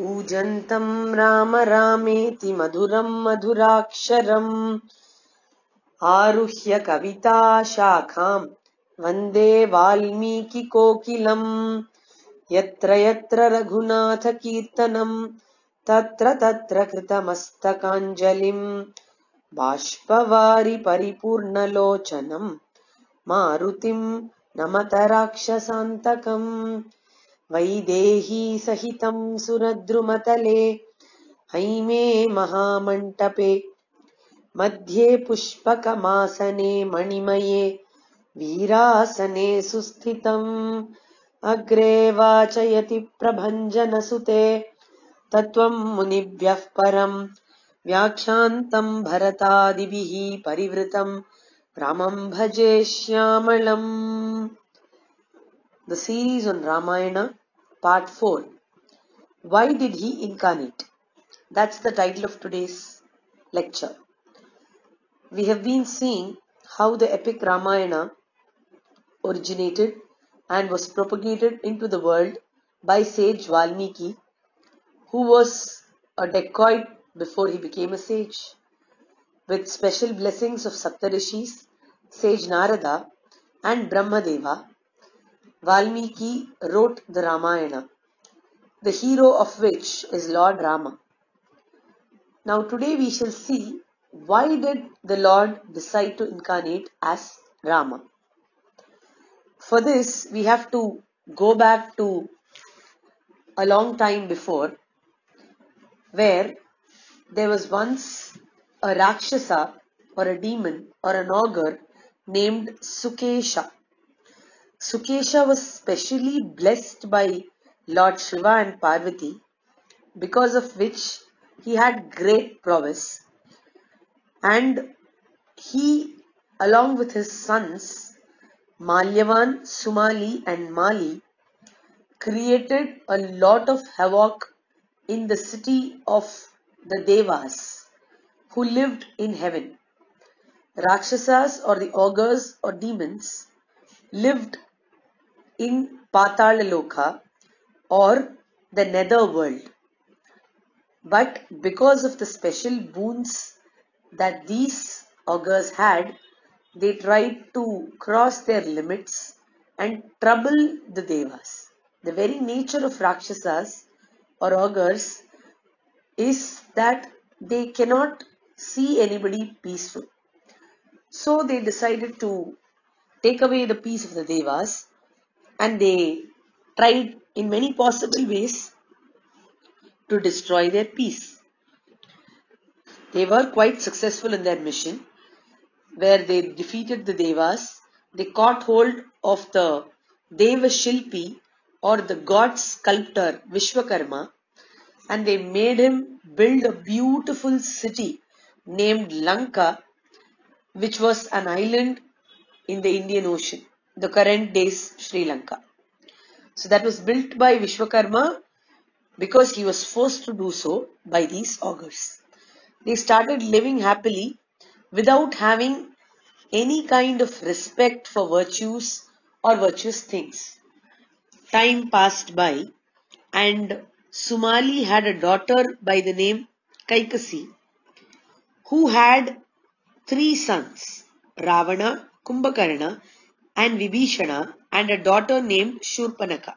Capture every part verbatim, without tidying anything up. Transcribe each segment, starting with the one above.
कूजन्तं राम रामेति मधुरं मधुराक्षरम् आरुह्य कविता शाखां वन्दे वाल्मीकिकोकिलम् यत्र यत्र रघुनाथ कीर्तनं तत्र तत्र कृतमस्तकाञ्जलिम् बाष्पवारि परिपूर्णलोचनं मारुतिं नमत राक्षसान्तकम् वैदेही सहितं सुरद्रुमतले हैमे महामण्टपे मध्ये पुष्पकमासने मणिमये वीरासने सुस्थितम् अग्रे वाचयति प्रभञ्जनसुते तत्त्वं मुनिभ्यः परम् व्याख्यान्तं भरतादिभिः परिवृतं रामं भजे श्यामलम्. The series on Ramayana, part four. Why did he incarnate? That's the title of today's lecture. We have been seeing how the epic Ramayana originated and was propagated into the world by sage Valmiki, who was a dacoit before he became a sage. With special blessings of Saptarishis, sage Narada and Brahmadeva, Valmiki wrote the Ramayana, the hero of which is Lord Rama. Now today we shall see why did the Lord decide to incarnate as Rama. For this we have to go back to a long time before, where there was once a Rakshasa or a demon or an ogre named Sukesha. Sukesha was specially blessed by Lord Shiva and Parvati, because of which he had great prowess, and he, along with his sons Malyavan, Sumali and Mali, created a lot of havoc in the city of the Devas who lived in heaven. Rakshasas or the ogres or demons lived in Patalaloka or the nether world. But because of the special boons that these ogres had, they tried to cross their limits and trouble the Devas. The very nature of Rakshasas or ogres is that they cannot see anybody peaceful. So they decided to take away the peace of the Devas, and they tried in many possible ways to destroy their peace. They were quite successful in their mission, where they defeated the Devas. They caught hold of the Deva Shilpi or the god sculptor Vishwakarma, and they made him build a beautiful city named Lanka, which was an island in the Indian Ocean, the current day's Sri Lanka. So that was built by Vishwakarma because he was forced to do so by these ogres. They started living happily without having any kind of respect for virtues or virtuous things. Time passed by, and Sumali had a daughter by the name Kaikasi, who had three sons, Ravana, Kumbhakarna and Vibhishana, and a daughter named Shurpanaka.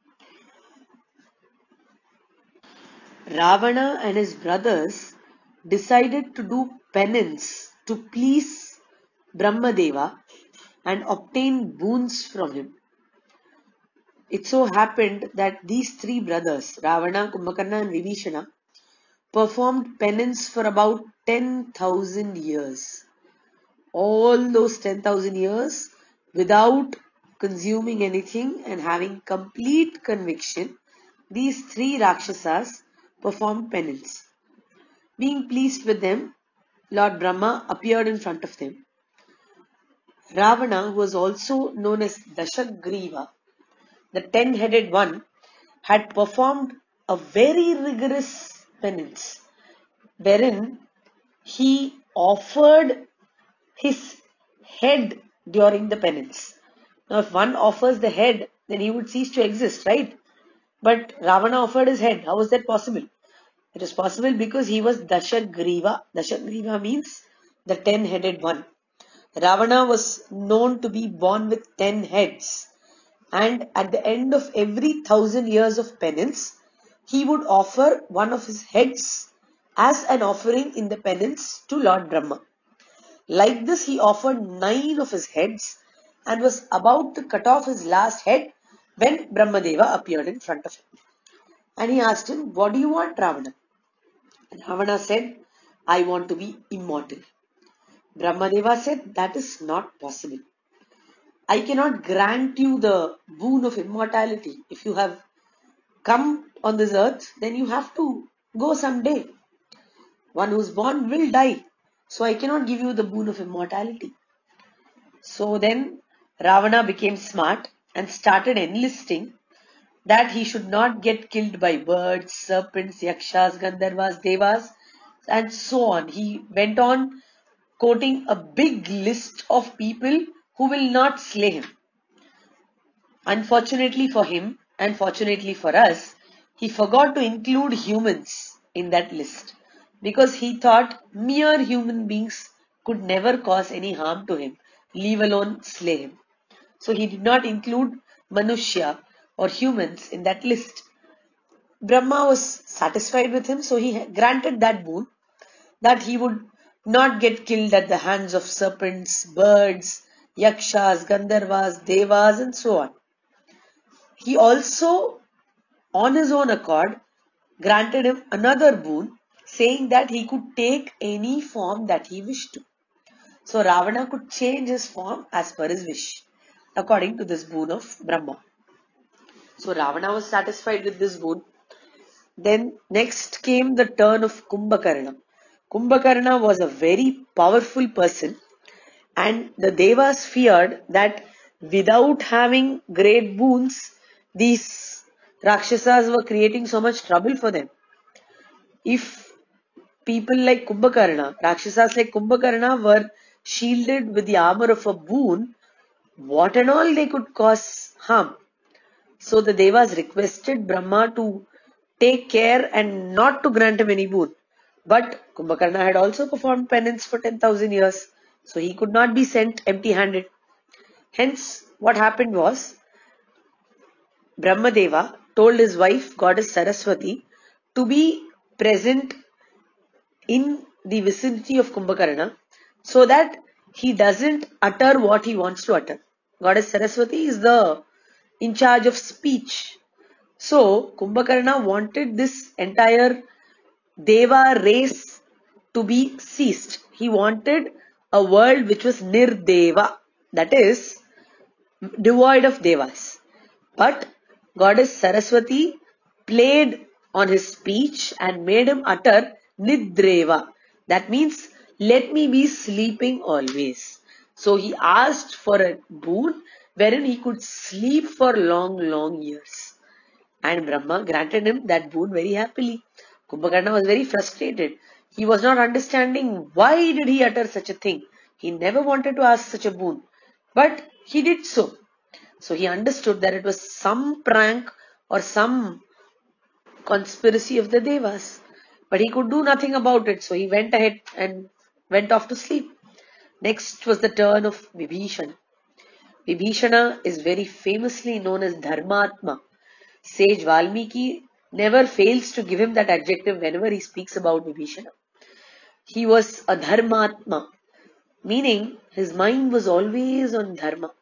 Ravana and his brothers decided to do penance to please Brahmadeva and obtain boons from him. It so happened that these three brothers, Ravana, Kumbhakarna and Vibhishana, performed penance for about ten thousand years. All those ten thousand years without consuming anything and having complete conviction, these three Rakshasas performed penance. Being pleased with them, Lord Brahma appeared in front of them. Ravana, who was also known as Dashagriva, the ten-headed one, had performed a very rigorous penance, wherein he offered his head during the penance. Now, if one offers the head, then he would cease to exist, right? But Ravana offered his head. How was that possible? It was possible because he was Dashagriva. Dashagriva means the ten-headed one. Ravana was known to be born with ten heads. And at the end of every thousand years of penance, he would offer one of his heads as an offering in the penance to Lord Brahma. Like this, he offered nine of his heads and was about to cut off his last head when Brahmadeva appeared in front of him. And he asked him, "What do you want, Ravana?" Ravana said, "I want to be immortal." Brahmadeva said, "That is not possible. I cannot grant you the boon of immortality. If you have come on this earth, then you have to go someday. One who is born will die. So I cannot give you the boon of immortality." So then Ravana became smart and started enlisting that he should not get killed by birds, serpents, yakshas, gandharvas, devas, and so on. He went on quoting a big list of people who will not slay him. Unfortunately for him and fortunately for us, he forgot to include humans in that list because he thought mere human beings could never cause any harm to him, leave alone slay him. So he did not include Manushya or humans in that list. Brahma was satisfied with him, so he granted that boon that he would not get killed at the hands of serpents, birds, yakshas, gandharvas, devas, and so on. He also, on his own accord, granted him another boon, saying that he could take any form that he wished to. So Ravana could change his form as per his wish, according to this boon of Brahma. So Ravana was satisfied with this boon. Then next came the turn of Kumbhakarna. Kumbhakarna was a very powerful person, and the Devas feared that without having great boons, these Rakshasas were creating so much trouble for them. If people like Kumbhakarna, Rakshasas like Kumbhakarna were shielded with the armor of a boon, what and all they could cause harm. So the Devas requested Brahma to take care and not to grant him any boon. But Kumbhakarna had also performed penance for ten thousand years, so he could not be sent empty-handed. Hence, what happened was, Brahmadeva told his wife, goddess Saraswati, to be present in the vicinity of Kumbhakarna so that he doesn't utter what he wants to utter. Goddess Saraswati is the in charge of speech. So, Kumbhakarna wanted this entire Deva race to be ceased. He wanted a world which was Nirdeva, that is, devoid of Devas. But Goddess Saraswati played on his speech and made him utter Nidreva. That means, let me be sleeping always. So he asked for a boon wherein he could sleep for long, long years. And Brahma granted him that boon very happily. Kumbhakarna was very frustrated. He was not understanding why did he utter such a thing. He never wanted to ask such a boon. But he did so. So he understood that it was some prank or some conspiracy of the Devas. But he could do nothing about it. So he went ahead and went off to sleep. Next was the turn of Vibhishana. Vibhishana is very famously known as Dharmatma. Sage Valmiki never fails to give him that adjective whenever he speaks about Vibhishana. He was a Dharmatma, meaning his mind was always on Dharma.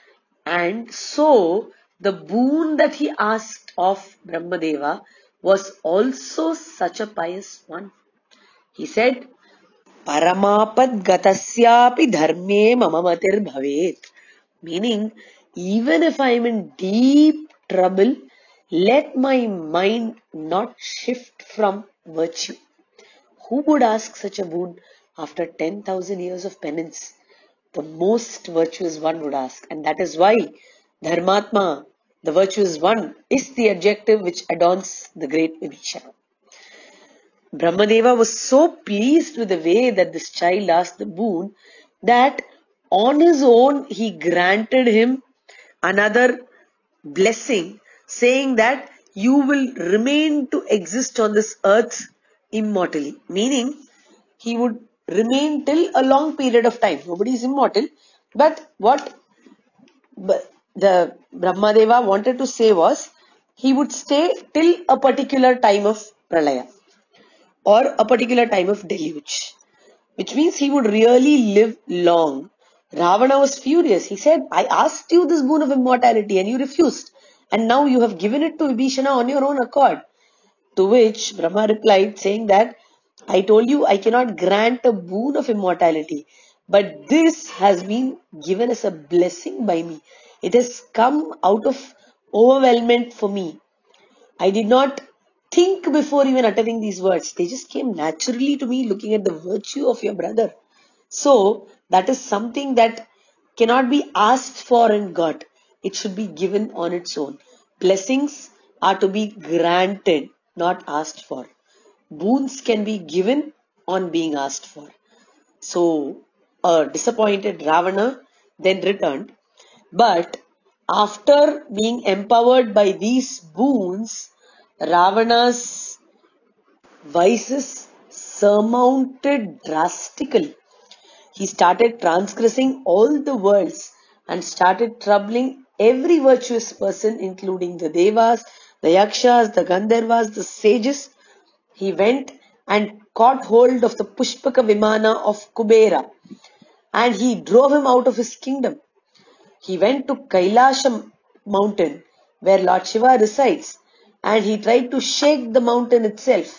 And so, the boon that he asked of Brahmadeva was also such a pious one. He said, Paramapad gatasyapi dharme mamamatir bhavet. Meaning, even if I am in deep trouble, let my mind not shift from virtue. Who would ask such a boon after ten thousand years of penance? The most virtuous one would ask. And that is why Dharmatma, the virtuous one, is the adjective which adorns the great Vibhishana. Brahmadeva was so pleased with the way that this child asked the boon that on his own he granted him another blessing, saying that you will remain to exist on this earth immortally. Meaning, he would remain till a long period of time. Nobody is immortal. But what the Brahmadeva wanted to say was, he would stay till a particular time of pralaya or a particular time of deluge, which means he would really live long. Ravana was furious. He said, I asked you this boon of immortality and you refused. And now you have given it to Vibhishana on your own accord. To which Brahma replied, saying that, I told you I cannot grant a boon of immortality. But this has been given as a blessing by me. It has come out of overwhelmment for me. I did not think before even uttering these words. They just came naturally to me looking at the virtue of your brother. So, that is something that cannot be asked for and got. It should be given on its own. Blessings are to be granted, not asked for. Boons can be given on being asked for. So, a disappointed Ravana then returned. But after being empowered by these boons, Ravana's vices surmounted drastically. He started transgressing all the worlds and started troubling every virtuous person, including the Devas, the Yakshas, the Gandharvas, the sages. He went and caught hold of the Pushpaka Vimana of Kubera and he drove him out of his kingdom. He went to Kailasha mountain where Lord Shiva resides and he tried to shake the mountain itself.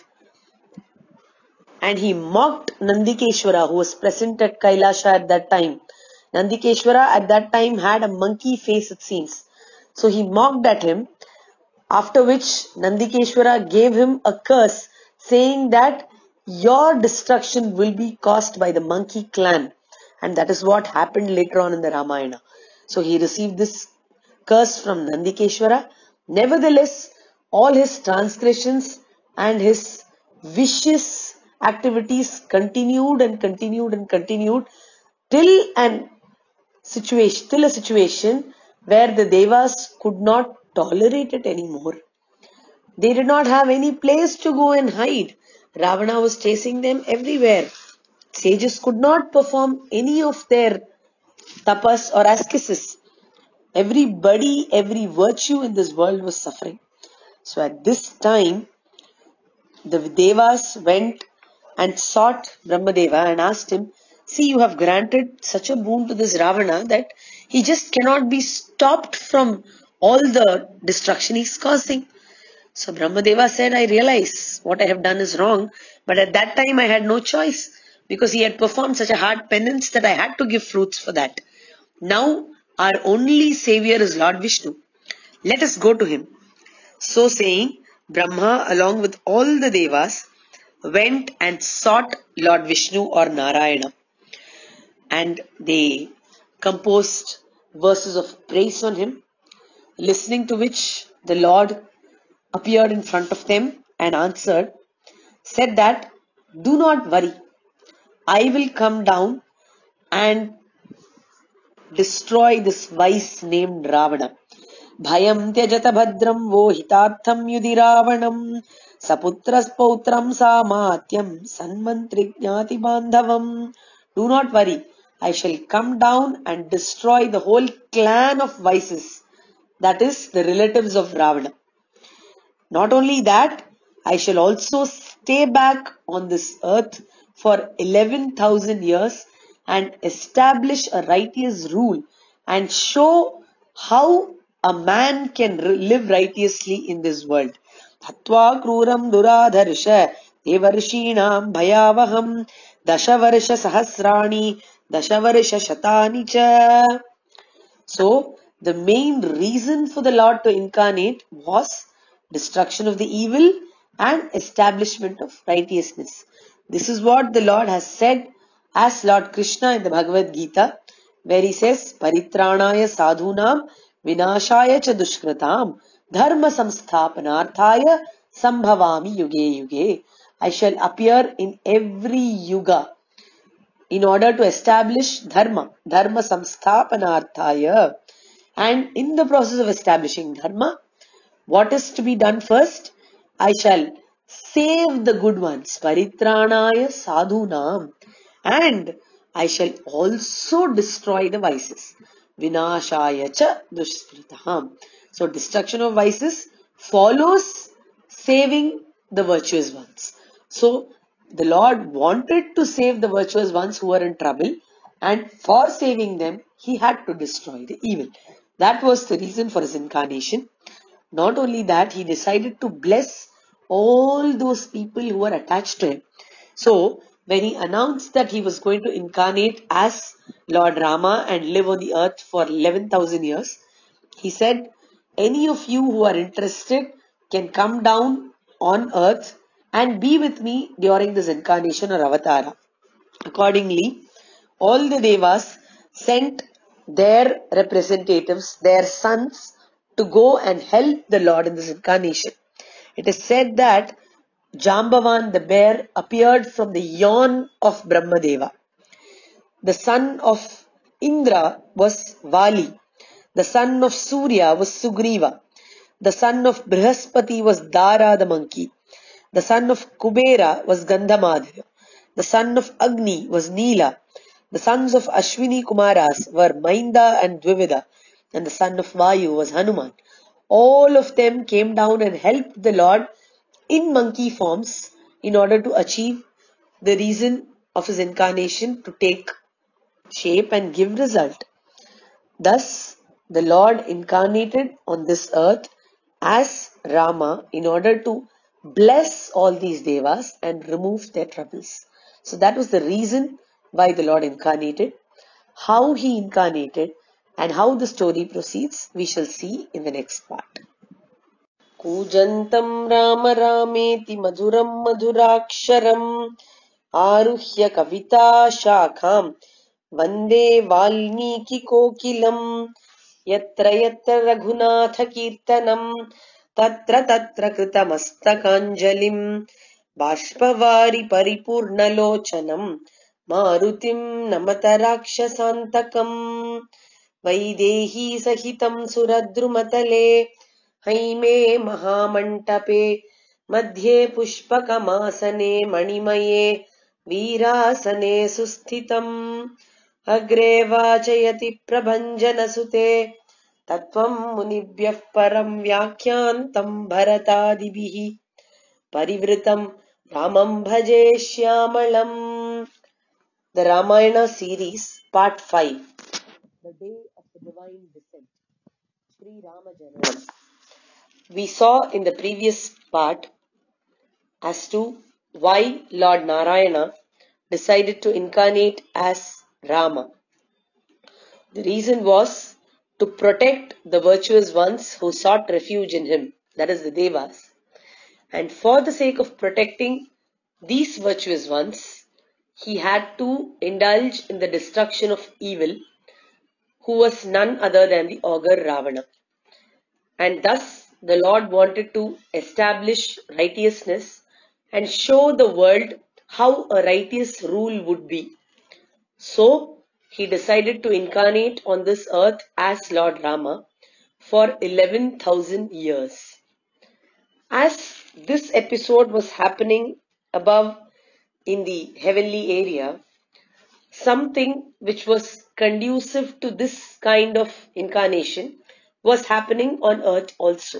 And he mocked Nandikeshwara, who was present at Kailasha at that time. Nandikeshwara at that time had a monkey face, it seems. So he mocked at him, after which Nandikeshwara gave him a curse, saying that your destruction will be caused by the monkey clan. And that is what happened later on in the Ramayana. So he received this curse from Nandikeshwara. Nevertheless, all his transgressions and his vicious activities continued and continued and continued till an situation, till a situation where the Devas could not tolerate it anymore. They did not have any place to go and hide. Ravana was chasing them everywhere. Sages could not perform any of their tapas or ascesis. Everybody, every virtue in this world was suffering. So at this time, the Devas went and sought Brahmadeva and asked him, see, you have granted such a boon to this Ravana that he just cannot be stopped from all the destruction he's causing. So Brahmadeva said, I realize what I have done is wrong, but at that time I had no choice because he had performed such a hard penance that I had to give fruits for that. Now our only savior is Lord Vishnu. Let us go to him. So saying, Brahma along with all the Devas went and sought Lord Vishnu or Narayana. And they composed verses of praise on him, listening to which the Lord appeared in front of them and answered, said that, do not worry, I will come down and destroy this vice named Ravana. Bhayam tyajata bhadram vo hitartham yudi Ravanam saputras pautram samatyam sanmantri jnati bandhavam. Do not worry, I shall come down and destroy the whole clan of vices, that is the relatives of Ravana. Not only that, I shall also stay back on this earth for eleven thousand years and establish a righteous rule and show how a man can live righteously in this world. Hatva kruram duradharsha devarshinam bhayavaham dashavarsha sahasrani dashavarsha shatani cha. So, the main reason for the Lord to incarnate was destruction of the evil and establishment of righteousness. This is what the Lord has said as Lord Krishna in the Bhagavad Gita, where he says, Paritranaya sadhunam vinashaya cha dushkratam dharma samsthapanarthaya sambhavami yuge yuge. I shall appear in every yuga in order to establish dharma, dharma samsthapanarthaya. And in the process of establishing dharma, What is to be done first? I shall save the good ones, paritranaya sadhunam, and I shall also destroy the vices, vinashaya cha dushkritaham. So destruction of vices follows saving the virtuous ones. So the Lord wanted to save the virtuous ones who were in trouble, and for saving them, he had to destroy the evil. That was the reason for his incarnation. Not only that, he decided to bless all those people who were attached to him. So, when he announced that he was going to incarnate as Lord Rama and live on the earth for eleven thousand years, he said, any of you who are interested can come down on earth and be with me during this incarnation or avatara. Accordingly, all the devas sent their representatives, their sons, to go and help the Lord in this incarnation. It is said that Jambavan the bear appeared from the yawn of Brahmadeva. The son of Indra was Vali. The son of Surya was Sugriva. The son of Brihaspati was Dara the monkey. The son of Kubera was Gandhamadhara. The son of Agni was Nila. The sons of Ashwini Kumaras were Mainda and Dvivida. And the son of Vayu was Hanuman. All of them came down and helped the Lord in monkey forms in order to achieve the reason of his incarnation, to take shape and give result. Thus, the Lord incarnated on this earth as Rama in order to bless all these devas and remove their troubles. So that was the reason why the Lord incarnated. How he incarnated and how the story proceeds, we shall see in the next part. Kujantam Rama Rameti Madhuram Madhuraksharam Aruhya Kavita Shakham Vande Valmiki Kokilam Yatra Yatra Raghunatha Kirtanam Tatra Tatra Kritamastakанjalim Bashpavari Paripurnalochanam Marutim Namatarakshasantakam Vaidehi Sahitam Suradrumatale Haime Mahamantape Madhye Pushpakamasane Manimaye Veerasane Susthitam Agre Vachayati Prabhanjana Sute Tattvam Munibhyah Param Vyakhyantam Bharatadibihi Parivritam Ramam Bhaje Shyamalam. The Ramayana series, part five. The day of the divine descent. Sri Rama Jananam. We saw in the previous part as to why Lord Narayana decided to incarnate as Rama. The reason was to protect the virtuous ones who sought refuge in him, that is the Devas. And for the sake of protecting these virtuous ones, he had to indulge in the destruction of evil, who was none other than the ogre Ravana. And thus the Lord wanted to establish righteousness and show the world how a righteous rule would be. So he decided to incarnate on this earth as Lord Rama for eleven thousand years. As this episode was happening above in the heavenly area, something which was conducive to this kind of incarnation was happening on earth also.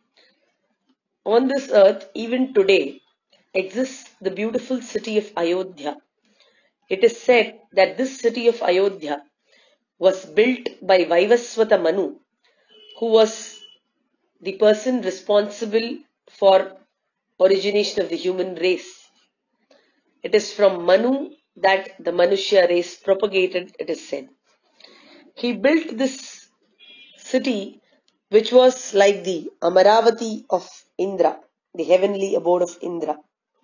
On this earth, even today, exists the beautiful city of Ayodhya. It is said that this city of Ayodhya was built by Vaivaswata Manu, who was the person responsible for origination of the human race. It is from Manu that the Manushya race propagated, it is said. He built this city which was like the Amaravati of Indra, the heavenly abode of Indra.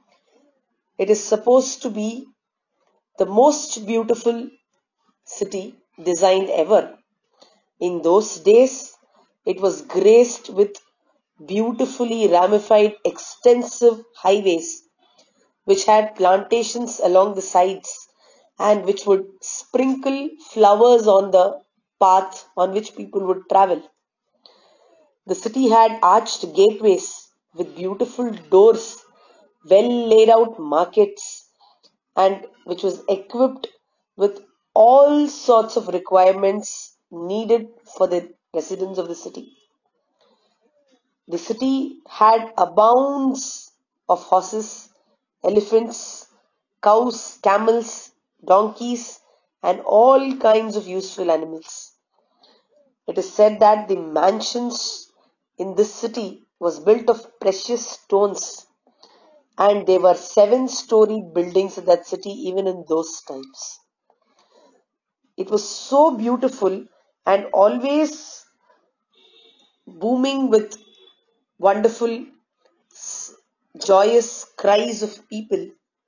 It is supposed to be the most beautiful city designed ever. In those days, it was graced with beautifully ramified extensive highways which had plantations along the sides and which would sprinkle flowers on the path on which people would travel. The city had arched gateways with beautiful doors, well laid out markets, and which was equipped with all sorts of requirements needed for the residents of the city. The city had abounds of horses, elephants, cows, camels, donkeys, and all kinds of useful animals. It is said that the mansions in this city was built of precious stones, and there were seven-story buildings in that city even in those times. It was so beautiful and always booming with wonderful, joyous cries of people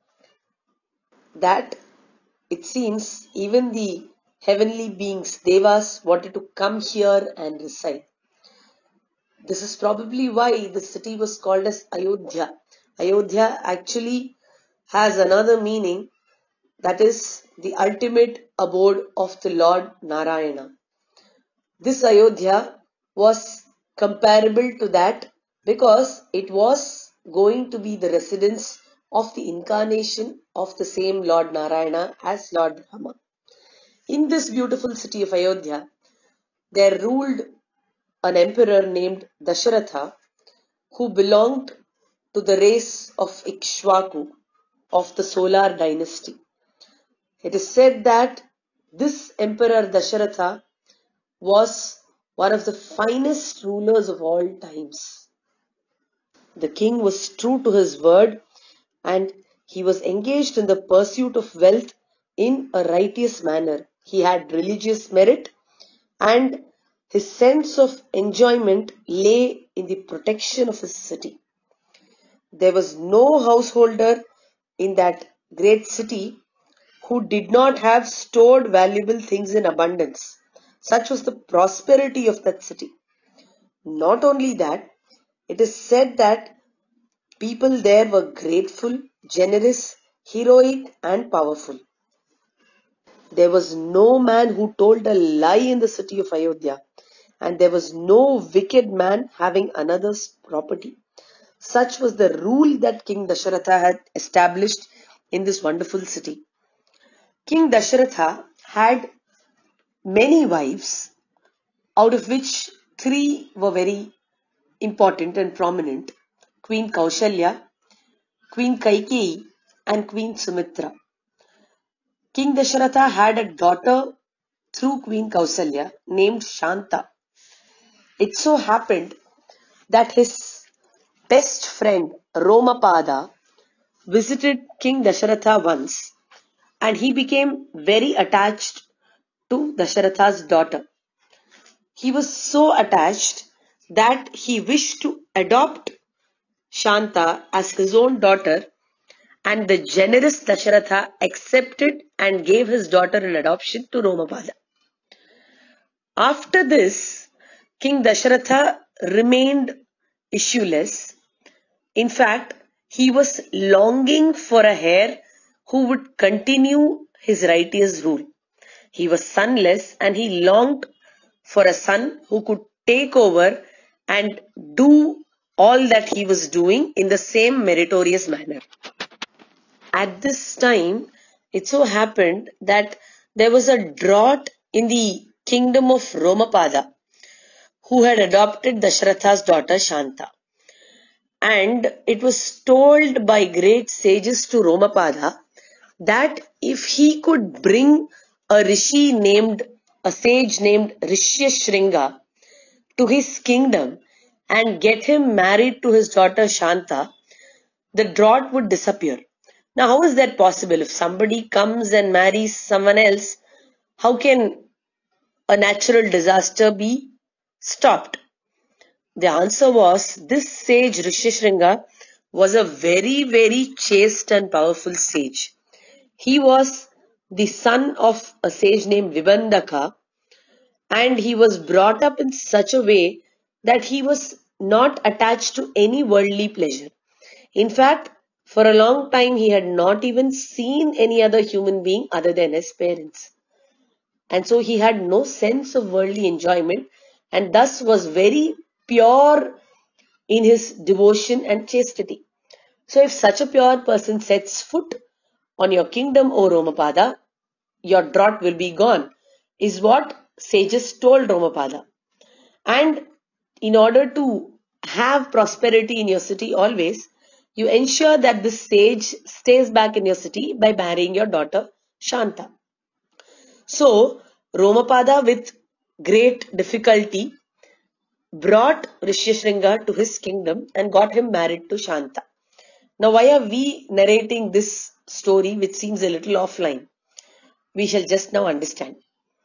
that it seems even the heavenly beings, devas, wanted to come here and reside. This is probably why the city was called as Ayodhya. Ayodhya actually has another meaning, that is the ultimate abode of the Lord Narayana. This Ayodhya was comparable to that because it was going to be the residence of the incarnation of the same Lord Narayana as Lord Rama. In this beautiful city of Ayodhya, there ruled an emperor named Dasharatha, who belonged to the race of Ikshvaku of the solar dynasty. It is said that this emperor Dasharatha was one of the finest rulers of all times. The king was true to his word, and he was engaged in the pursuit of wealth in a righteous manner. He had religious merit, and his sense of enjoyment lay in the protection of his city. There was no householder in that great city who did not have stored valuable things in abundance. Such was the prosperity of that city. Not only that, it is said that people there were grateful, generous, heroic, and powerful. There was no man who told a lie in the city of Ayodhya, and there was no wicked man having another's property. Such was the rule that King Dasharatha had established in this wonderful city. King Dasharatha had many wives, out of which three were very important and prominent: Queen Kaushalya, Queen Kaikeyi, and Queen Sumitra. King Dasharatha had a daughter through Queen Kausalya named Shanta. It so happened that his best friend Romapada visited King Dasharatha once, and he became very attached to Dasharatha's daughter. He was so attached that he wished to adopt Shanta as his own daughter, and the generous Dasharatha accepted and gave his daughter in adoption to Romapada. After this, King Dasharatha remained issueless. In fact, he was longing for a heir who would continue his righteous rule. He was sonless, and he longed for a son who could take over and do all that he was doing in the same meritorious manner. At this time, it so happened that there was a drought in the kingdom of Romapada, who had adopted Dasharatha's daughter Shanta. And it was told by great sages to Romapada that if he could bring a rishi named, a sage named Rishyashringa to his kingdom and get him married to his daughter Shanta, the drought would disappear. Now, how is that possible? If somebody comes and marries someone else, how can a natural disaster be stopped? The answer was, this sage Rishyashringa was a very, very chaste and powerful sage. He was the son of a sage named Vibandaka, and he was brought up in such a way that he was not attached to any worldly pleasure. In fact, for a long time he had not even seen any other human being other than his parents. And so he had no sense of worldly enjoyment, and thus was very pure in his devotion and chastity. So if such a pure person sets foot on your kingdom, O Romapada, your drought will be gone, is what sages told Romapada. And in order to have prosperity in your city always, you ensure that this sage stays back in your city by marrying your daughter Shanta. So, Romapada with great difficulty brought Rishyashringa to his kingdom and got him married to Shanta. Now, why are we narrating this story which seems a little offline? We shall just now understand.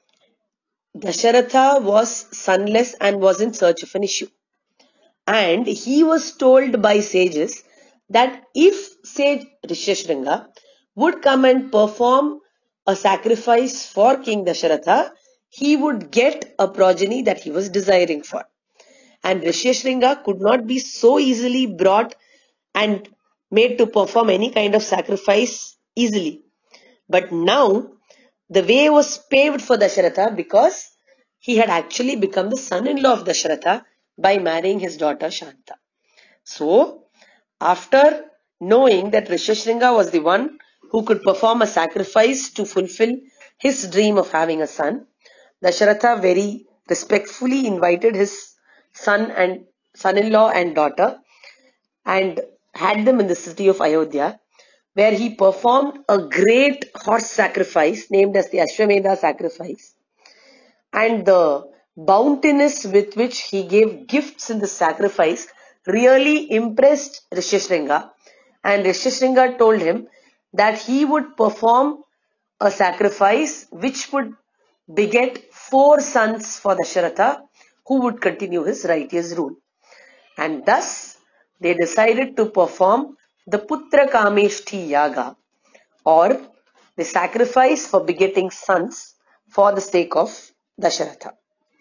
Dasharatha was sonless and was in search of an issue. And he was told by sages that if sage Rishyashringa would come and perform a sacrifice for King Dasharatha, he would get a progeny that he was desiring for. And Rishyashringa could not be so easily brought and made to perform any kind of sacrifice easily. But now the way was paved for Dasharatha because he had actually become the son-in-law of Dasharatha by marrying his daughter Shanta. So, after knowing that Rishyashringa was the one who could perform a sacrifice to fulfill his dream of having a son, Dasharatha very respectfully invited his son and son-in-law and daughter and had them in the city of Ayodhya, where he performed a great horse sacrifice named as the Ashwamedha sacrifice. And the bountiness with which he gave gifts in the sacrifice really impressed Rishyashringa. And Rishyashringa told him that he would perform a sacrifice which would beget four sons for Dasharatha who would continue his righteous rule. And thus they decided to perform the Putra Kameshti Yaga, or the sacrifice for begetting sons for the sake of Dasharatha.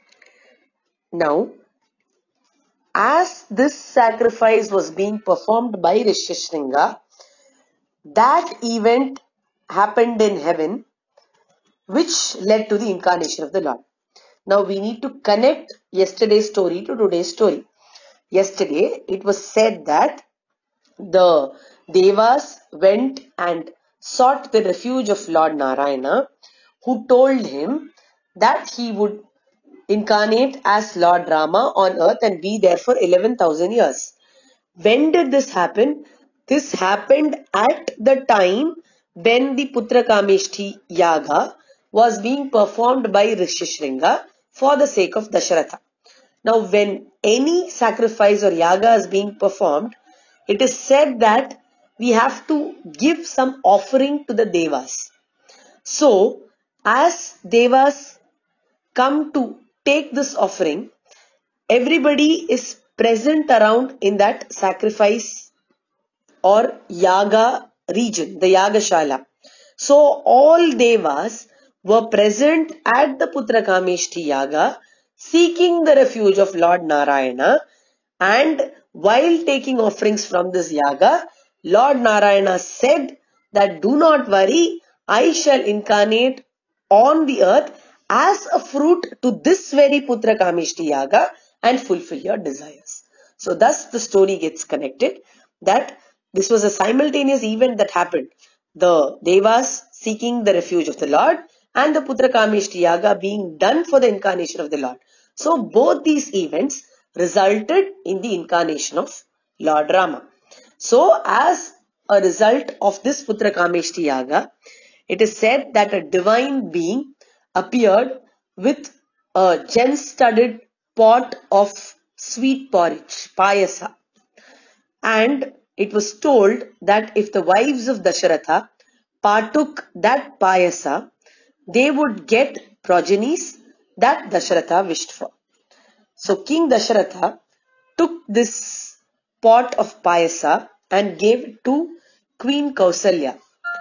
Now, as this sacrifice was being performed by Rishyashringa, that event happened in heaven, which led to the incarnation of the Lord. Now, we need to connect yesterday's story to today's story. Yesterday, it was said that the Devas went and sought the refuge of Lord Narayana, who told him that he would incarnate as Lord Rama on earth and be there for eleven thousand years. When did this happen? This happened at the time when the Putra Kameshti Yaga was being performed by Rishyashringa for the sake of Dasharatha. Now, when any sacrifice or yaga is being performed, it is said that we have to give some offering to the Devas. So, as Devas come to take this offering, everybody is present around in that sacrifice or yaga region, the Yagashala. So, all Devas were present at the Putra Kameshti Yaga, seeking the refuge of Lord Narayana, and while taking offerings from this yaga, Lord Narayana said that do not worry, I shall incarnate on the earth as a fruit to this very Putra Kameshti Yaga and fulfill your desires. So thus the story gets connected that this was a simultaneous event that happened. The Devas seeking the refuge of the Lord and the Putra Kameshti Yaga being done for the incarnation of the Lord. So both these events resulted in the incarnation of Lord Rama. So as a result of this Putra Kameshti Yaga, it is said that a divine being appeared with a gem-studded pot of sweet porridge, payasa. And it was told that if the wives of Dasharatha partook that payasa, they would get progenies that Dasharatha wished for. So King Dasharatha took this pot of payasa and gave it to Queen Kausalya.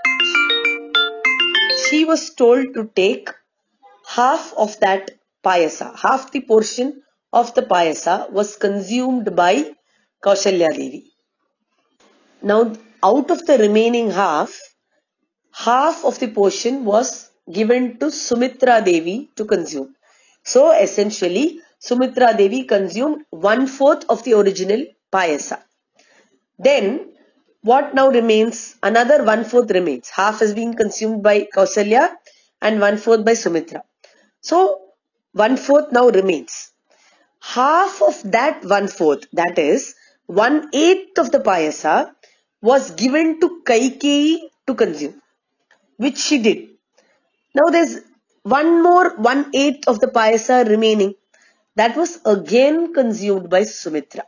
She was told to take half of that payasa. Half the portion of the payasa was consumed by Kausalya Devi. Now, out of the remaining half, half of the portion was given to Sumitra Devi to consume. So, essentially, Sumitra Devi consumed one-fourth of the original payasa. Then, what now remains? Another one-fourth remains. Half has been consumed by Kausalya and one-fourth by Sumitra. So, one-fourth now remains. Half of that one-fourth, that is, one-eighth of the payasa, was given to Kaikeyi to consume, which she did. Now there's one more one-eighth of the payasa remaining. That was again consumed by Sumitra.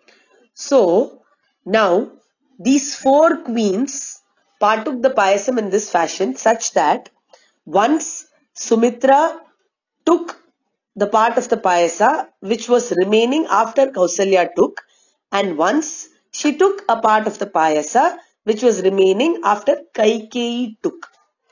So, now these four queens partook the payasam in this fashion such that once Sumitra took the part of the payasa which was remaining after Kausalya took, and once she took a part of the payasa which was remaining after Kaikeyi took.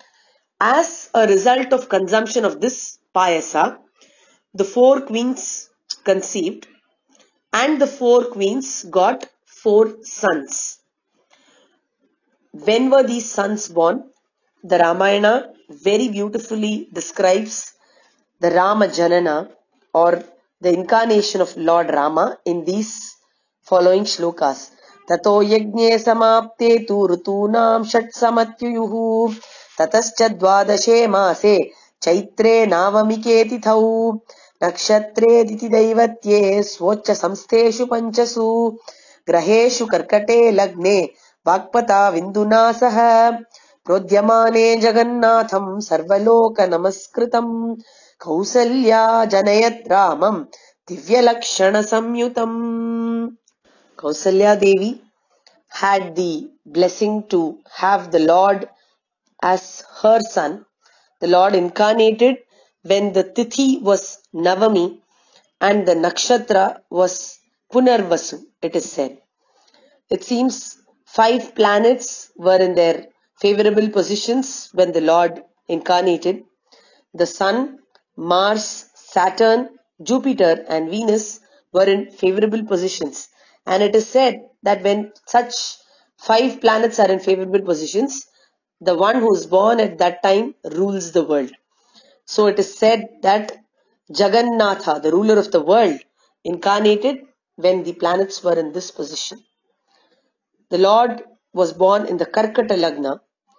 As a result of consumption of this payasa, the four queens conceived and the four queens got four sons. When were these sons born? The Ramayana very beautifully describes the Rama Janana or the incarnation of Lord Rama in these following shlokas. Tato yagne samapte tu rutunam shat samatyuyuhu tatascha dvadashe mase chaitre navamike tithau nakshatre diti daivatye svocha samsteshu panchasu graheshu karkate lagne vakpata vinduna saha prodhyamane jagannatham sarvaloka namaskritam Kausalya janayat Ramam divyalakshana samyutam. Kausalya Devi had the blessing to have the Lord as her son. The Lord incarnated when the Tithi was Navami and the Nakshatra was Punarvasu, it is said. It seems five planets were in their favorable positions when the Lord incarnated. The Sun, Mars, Saturn, Jupiter and Venus were in favorable positions. And it is said that when such five planets are in favorable positions, the one who is born at that time rules the world. So it is said that Jagannatha, the ruler of the world, incarnated when the planets were in this position. The Lord was born in the Karkata Lagna.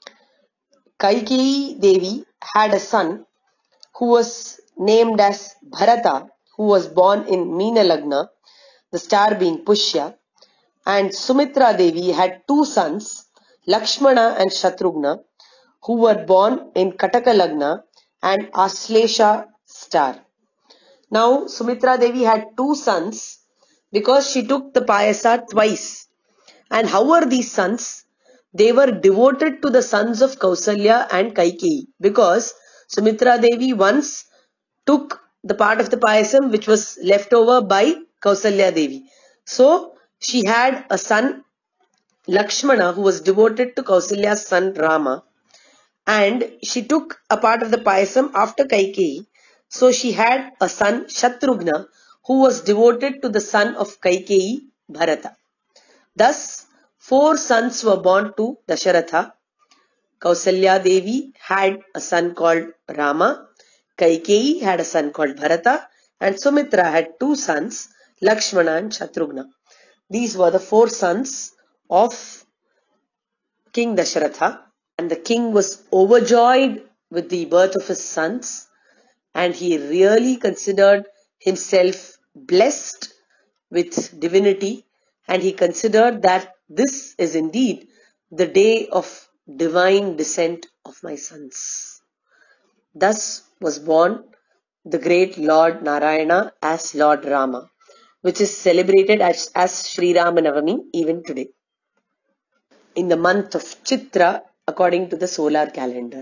Kaikeyi Devi had a son who was named as Bharata, who was born in Meena Lagna, the star being Pushya, and Sumitra Devi had two sons, Lakshmana and Shatrughna, who were born in Kataka Lagna and Aslesha star. Now, Sumitra Devi had two sons because she took the payasa twice. And how were these sons? They were devoted to the sons of Kausalya and Kaikeyi because Sumitra Devi once took the part of the payasam which was left over by Kausalya Devi. So, she had a son, Lakshmana, who was devoted to Kausalya's son Rama. And she took a part of the payasam after Kaikeyi. So, she had a son, Shatrughna, who was devoted to the son of Kaikeyi, Bharata. Thus, four sons were born to Dasharatha. Kausalya Devi had a son called Rama, Kaikeyi had a son called Bharata, and Sumitra had two sons, Lakshmana and Shatrughna. These were the four sons of King Dasharatha, and the king was overjoyed with the birth of his sons, and he really considered himself blessed with divinity, and he considered that this is indeed the day of divine descent of my sons. Thus was born the great Lord Narayana as Lord Rama, which is celebrated as, as Sri Ramanavami even today, in the month of Chitra according to the solar calendar.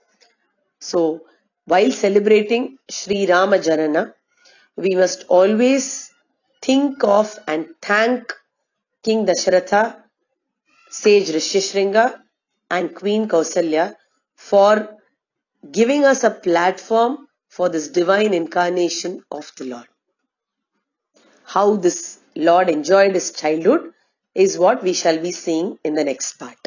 So, while celebrating Sri Rama Janana, we must always think of and thank King Dasharatha, sage Rishyashringa and Queen Kausalya for giving us a platform for this divine incarnation of the Lord. How this Lord enjoyed his childhood is what we shall be seeing in the next part.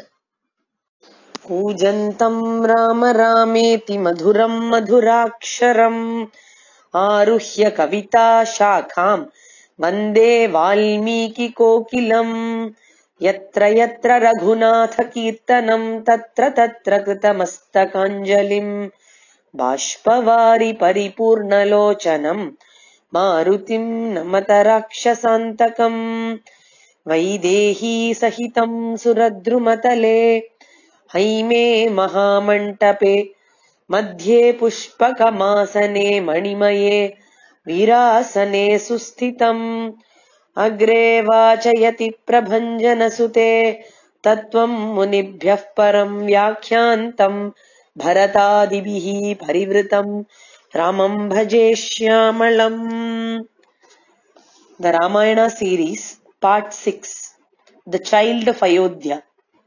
Pujantam Rama Rameti Madhuram Madhuraksharam Aruhya Kavita Shakham Vande Valmiki Kokilam Yatra Yatra Raghunatha Kirtanam Tatra Tatra Kritamastakanjalim Bashpavari Paripurnalochanam Marutim Namatarakshasantakam Vaidehi Sahitam Suradrumatale Haime Mahamantape Madhye Pushpakamasane Manimye Virasane Sustitam Agre Vachayati Prabhanjana Sute Tatvam Munibhyah Param Vyakhyantam Bharatadibihi Parivritam Ramam Bhajeshyaamalam. The Ramayana series, part six, The Child of Ayodhya.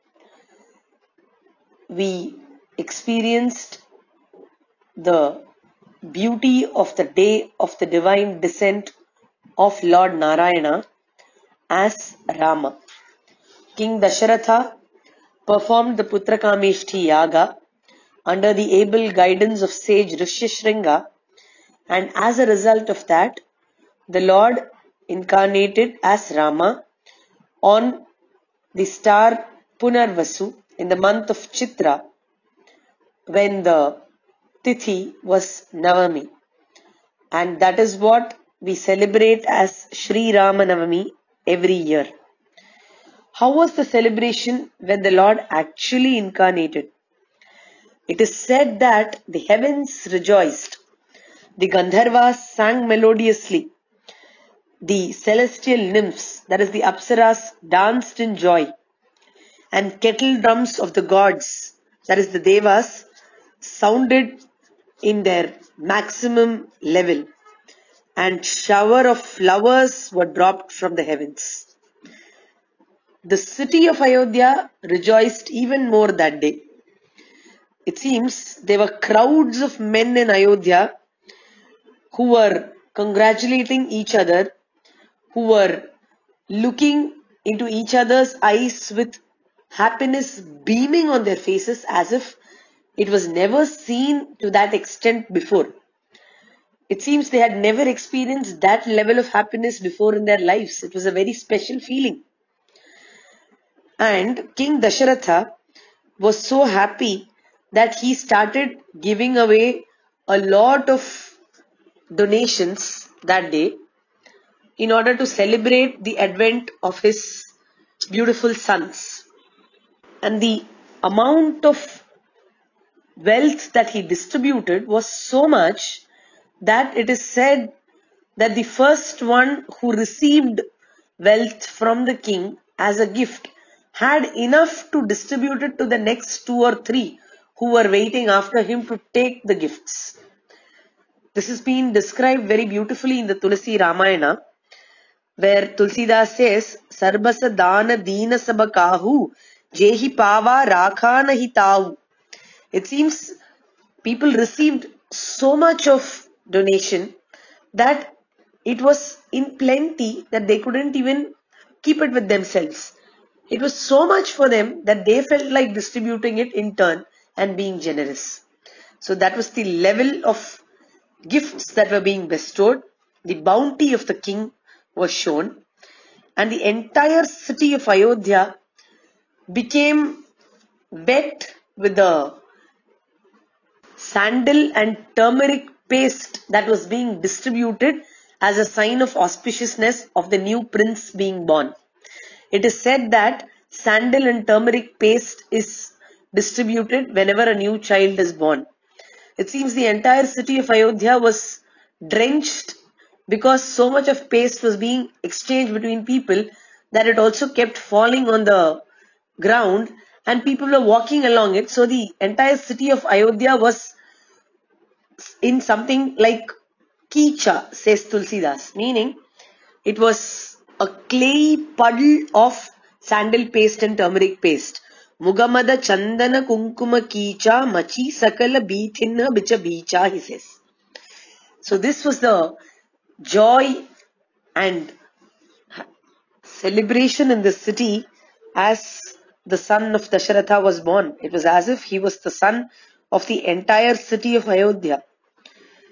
We experienced the beauty of the day of the divine descent of Lord Narayana as Rama. King Dasharatha performed the Putrakameshti Yaga under the able guidance of sage Rishyashringa, and as a result of that, the Lord incarnated as Rama on the star Punarvasu in the month of Chitra, when the Tithi was Navami, and that is what we celebrate as Sri Rama Navami every year. How was the celebration when the Lord actually incarnated? It is said that the heavens rejoiced, the Gandharvas sang melodiously, the celestial nymphs, that is the Apsaras, danced in joy, and kettle drums of the gods, that is the Devas, sounded in their maximum level, and shower of flowers were dropped from the heavens. The city of Ayodhya rejoiced even more that day. It seems there were crowds of men in Ayodhya who were congratulating each other, who were looking into each other's eyes with happiness beaming on their faces as if it was never seen to that extent before. It seems they had never experienced that level of happiness before in their lives. It was a very special feeling. And King Dasharatha was so happy that he started giving away a lot of donations that day in order to celebrate the advent of his beautiful sons. And the amount of wealth that he distributed was so much that it is said that the first one who received wealth from the king as a gift had enough to distribute it to the next two or three who were waiting after him to take the gifts. This has been described very beautifully in the Tulsi Ramayana, where Tulsidas says, Sarbasa Dana Dina Sabakahu Jehi Pava Rakhana Hitavu. It seems people received so much of donation that it was in plenty that they couldn't even keep it with themselves. It was so much for them that they felt like distributing it in turn and being generous. So that was the level of gifts that were being bestowed. The bounty of the king was shown, and the entire city of Ayodhya became wet with the sandal and turmeric paste that was being distributed as a sign of auspiciousness of the new prince being born. It is said that sandal and turmeric paste is distributed whenever a new child is born. It seems the entire city of Ayodhya was drenched because so much of paste was being exchanged between people that it also kept falling on the ground and people were walking along it. So the entire city of Ayodhya was in something like Kicha, says Tulsidas, meaning it was a clay puddle of sandal paste and turmeric paste. Mugamada Chandana Kunkuma Kicha Machi Sakala Beethinna Bicha Bicha, he says. So this was the joy and celebration in the city as the son of Dasharatha was born. It was as if he was the son of the entire city of Ayodhya.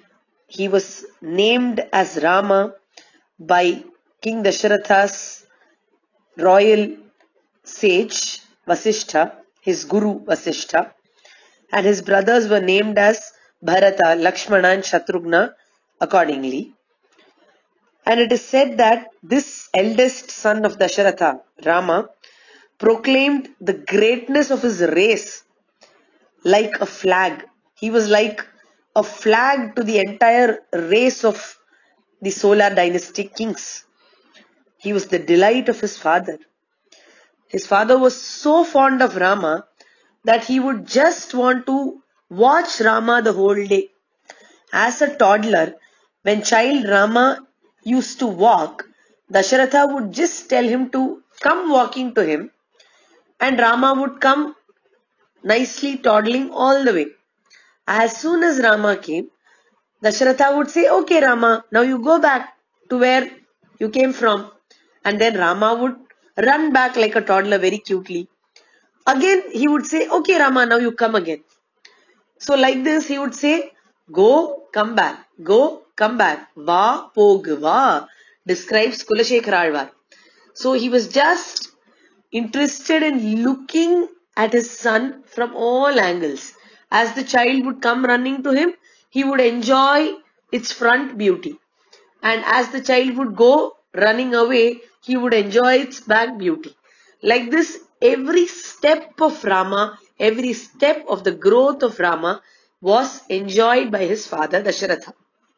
he was named as Rama by King Dasharatha's royal sage Vasishtha, his guru Vasishtha, and his brothers were named as Bharata, Lakshmana and Shatrughna accordingly. And it is said that this eldest son of Dasharatha, Rama, proclaimed the greatness of his race like a flag. He was like a flag to the entire race of the solar dynasty kings. He was the delight of his father. His father was so fond of Rama that he would just want to watch Rama the whole day. As a toddler, when child Rama used to walk, Dasharatha would just tell him to come walking to him, and Rama would come nicely toddling all the way. As soon as Rama came, Dasharatha would say, "Okay Rama, now you go back to where you came from." And then Rama would run back like a toddler very cutely. Again he would say, "Okay Rama, now you come again." So like this he would say, "Go, come back, go, come back. Va, pog, va," describes Kulashekara Alvar. So he was just interested in looking at his son from all angles. As the child would come running to him, he would enjoy its front beauty. And as the child would go running away, he would enjoy its back beauty. Like this, every step of Rama, every step of the growth of Rama was enjoyed by his father Dasharatha.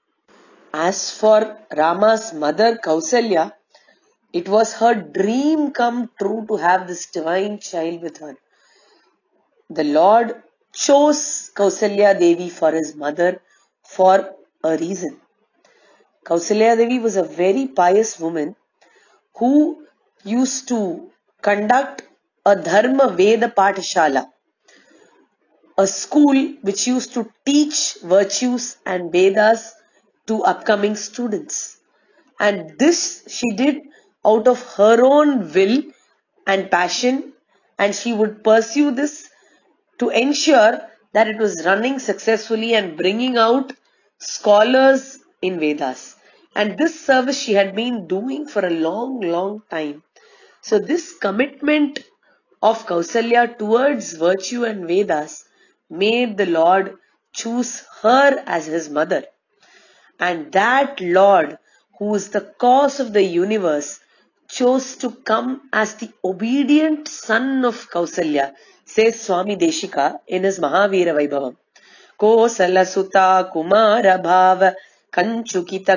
As for Rama's mother Kausalya, it was her dream come true to have this divine child with her. The Lord chose Kausalya Devi for his mother for a reason. Kausalya Devi was a very pious woman who used to conduct a Dharma Veda Pathashala, a school which used to teach virtues and Vedas to upcoming students. And this she did out of her own will and passion, and she would pursue this to ensure that it was running successfully and bringing out scholars in Vedas. And this service she had been doing for a long, long time. So this commitment of Kausalya towards virtue and Vedas made the Lord choose her as his mother. And that Lord, who is the cause of the universe, chose to come as the obedient son of Kausalya, says Swami Deshika in his Mahavira Vaibhavam. Kosala Sutta Kumara Bhava Kanchukita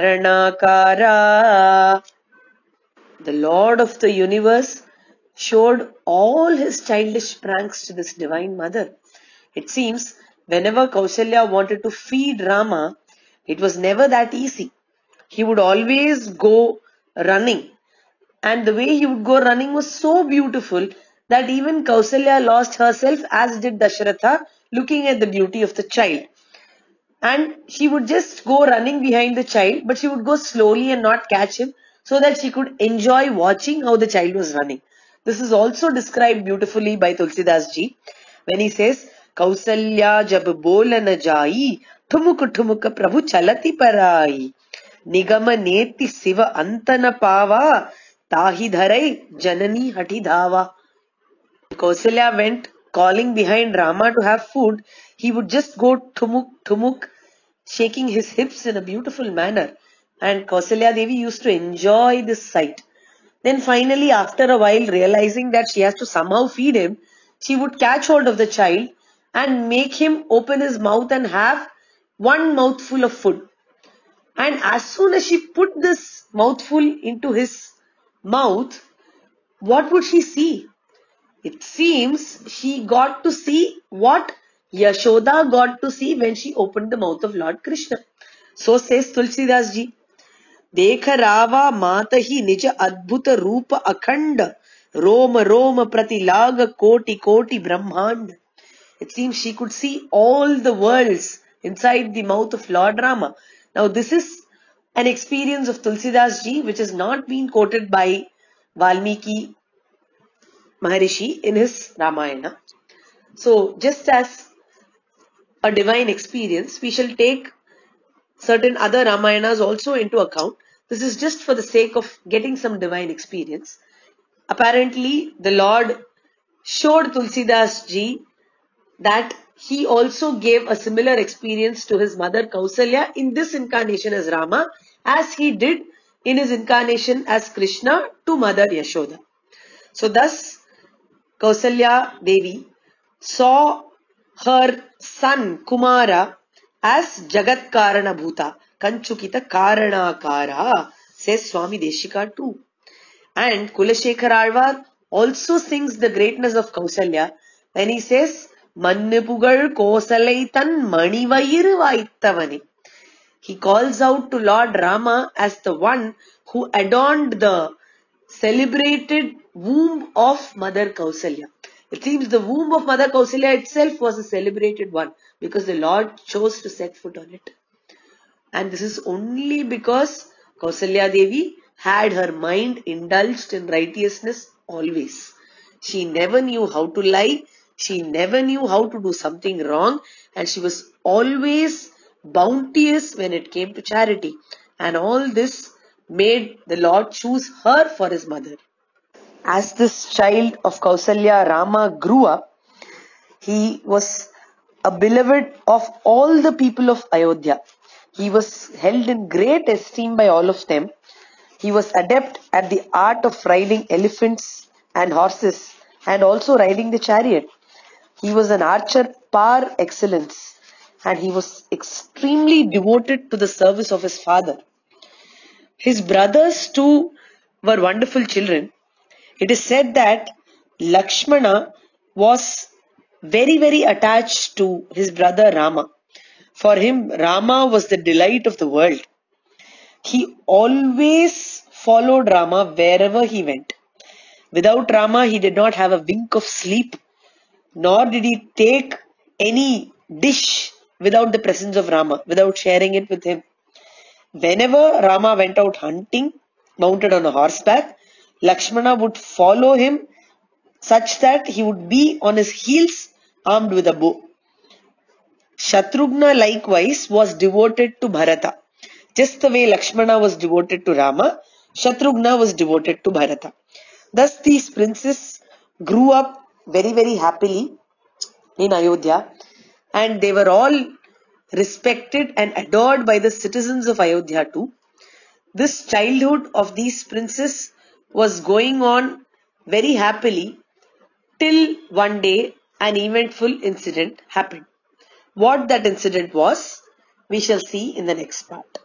Karanakara. The Lord of the universe showed all his childish pranks to this divine mother. It seems whenever Kausalya wanted to feed Rama, it was never that easy. He would always go running. And the way he would go running was so beautiful that even Kausalya lost herself, as did Dasharatha, looking at the beauty of the child. And she would just go running behind the child, but she would go slowly and not catch him, so that she could enjoy watching how the child was running. This is also described beautifully by Tulsidas ji when he says, Kausalya jab bola na jai, thumuk thumuk prabhu chalati parai, nigama neti siva antana pava, tahi dharai janani hati dhava. Kausalya went calling behind Rama to have food. He would just go thumuk thumuk, shaking his hips in a beautiful manner. And Kausalya Devi used to enjoy this sight. Then finally, after a while, realizing that she has to somehow feed him, she would catch hold of the child and make him open his mouth and have one mouthful of food. And as soon as she put this mouthful into his mouth, what would she see? It seems she got to see what Yashoda got to see when she opened the mouth of Lord Krishna. So says Tulsidas ji, Dekha Rava Matahi Nija Adbhuta Rupa Akhanda Roma Roma Pratilaga Koti Koti Brahmand. It seems she could see all the worlds inside the mouth of Lord Rama. Now this is an experience of Tulsidas ji which has not been quoted by Valmiki Maharishi in his Ramayana. So just as a divine experience, we shall take certain other Ramayanas also into account. This is just for the sake of getting some divine experience. Apparently, the Lord showed Tulsidas ji that he also gave a similar experience to his mother Kausalya in this incarnation as Rama, as he did in his incarnation as Krishna to Mother Yashoda. So thus, Kausalya Devi saw her son Kumara as Jagat Karana Bhuta, Kanchukita Karanakara, says Swami Deshika too. And Kulashekar Alvar also sings the greatness of Kausalya when he says, Mannipugal Kosalaitan Manivairu Vaittavani. He calls out to Lord Rama as the one who adorned the celebrated womb of Mother Kausalya. It seems the womb of Mother Kausalya itself was a celebrated one because the Lord chose to set foot on it. And this is only because Kausalya Devi had her mind indulged in righteousness always. She never knew how to lie. She never knew how to do something wrong. And she was always bounteous when it came to charity. And all this made the Lord choose her for his mother. As this child of Kausalya, Rama, grew up, he was a beloved of all the people of Ayodhya. He was held in great esteem by all of them. He was adept at the art of riding elephants and horses and also riding the chariot. He was an archer par excellence and he was extremely devoted to the service of his father. His brothers too were wonderful children. It is said that Lakshmana was very very attached to his brother Rama. For him, Rama was the delight of the world. He always followed Rama wherever he went. Without Rama, he did not have a wink of sleep, nor did he take any dish without the presence of Rama, without sharing it with him. Whenever Rama went out hunting, mounted on a horseback, Lakshmana would follow him such that he would be on his heels armed with a bow. Shatrughna likewise was devoted to Bharata. Just the way Lakshmana was devoted to Rama, Shatrughna was devoted to Bharata. Thus these princes grew up very very happily in Ayodhya and they were all respected and adored by the citizens of Ayodhya too. This childhood of these princes was going on very happily till one day an eventful incident happened. What that incident was, we shall see in the next part.